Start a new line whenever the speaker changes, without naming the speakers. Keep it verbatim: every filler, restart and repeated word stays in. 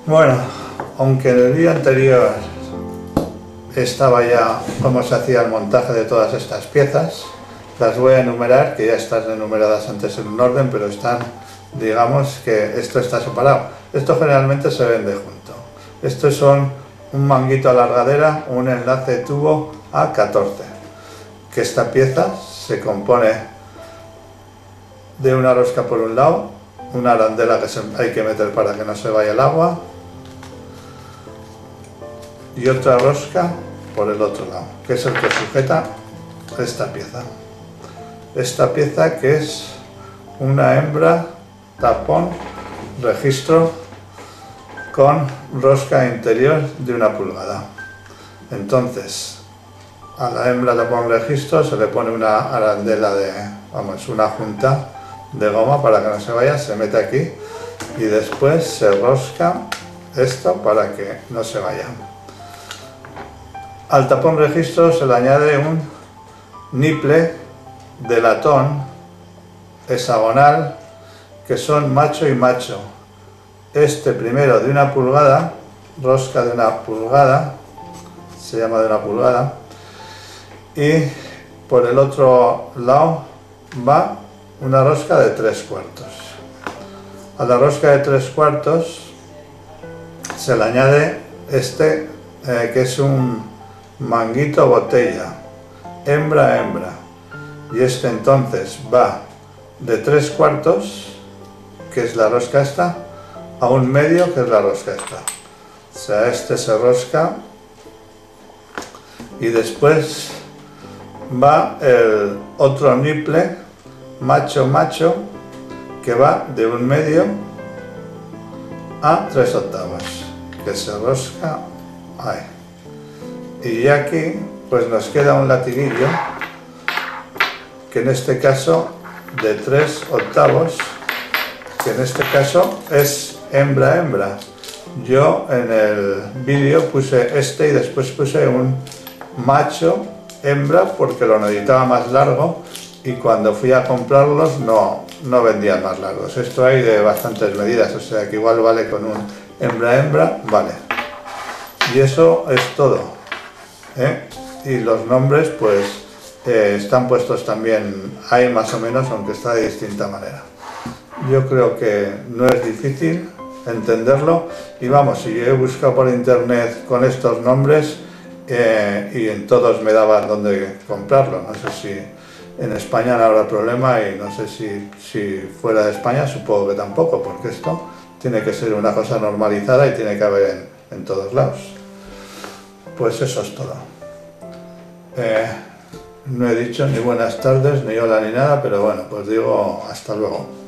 Bueno, aunque en el vídeo anterior estaba ya cómo se hacía el montaje de todas estas piezas, las voy a enumerar, que ya están enumeradas antes en un orden, pero están, digamos que esto está separado. Esto generalmente se vende junto. Estos son un manguito a largadera, un enlace de tubo A catorce, que esta pieza se compone de una rosca por un lado, una arandela que se, hay que meter para que no se vaya el agua, y otra rosca por el otro lado, que es el que sujeta esta pieza. Esta pieza que es una hembra tapón registro con rosca interior de una pulgada. Entonces, a la hembra tapón registro se le pone una arandela de, vamos, una junta de goma para que no se vaya, se mete aquí y después se rosca esto para que no se vaya. Al tapón registro se le añade un niple de latón hexagonal, que son macho y macho. Este primero de una pulgada, rosca de una pulgada, se llama de una pulgada, y por el otro lado va una rosca de tres cuartos. A la rosca de tres cuartos se le añade este, eh, que es un manguito botella, hembra a hembra, y este entonces va de tres cuartos, que es la rosca esta, a un medio, que es la rosca esta. O sea, este se rosca y después va el otro niple macho macho, que va de un medio a tres octavos, que se rosca ahí. Y aquí pues nos queda un latiguillo, que en este caso de tres octavos, que en este caso es hembra hembra. Yo en el vídeo puse este y después puse un macho hembra porque lo necesitaba más largo, y cuando fui a comprarlos no, no vendían más largos. Esto hay de bastantes medidas, o sea que igual vale con un hembra hembra, vale. Y eso es todo, ¿eh? Y los nombres pues eh, están puestos también ahí más o menos, aunque está de distinta manera. Yo creo que no es difícil entenderlo, y vamos, si yo he buscado por internet con estos nombres eh, y en todos me daban dónde comprarlo. No sé si en España no habrá problema, y no sé si, si fuera de España supongo que tampoco, porque esto tiene que ser una cosa normalizada y tiene que haber en, en todos lados. Pues eso es todo. Eh, no he dicho ni buenas tardes, ni hola, ni nada, pero bueno, pues digo hasta luego.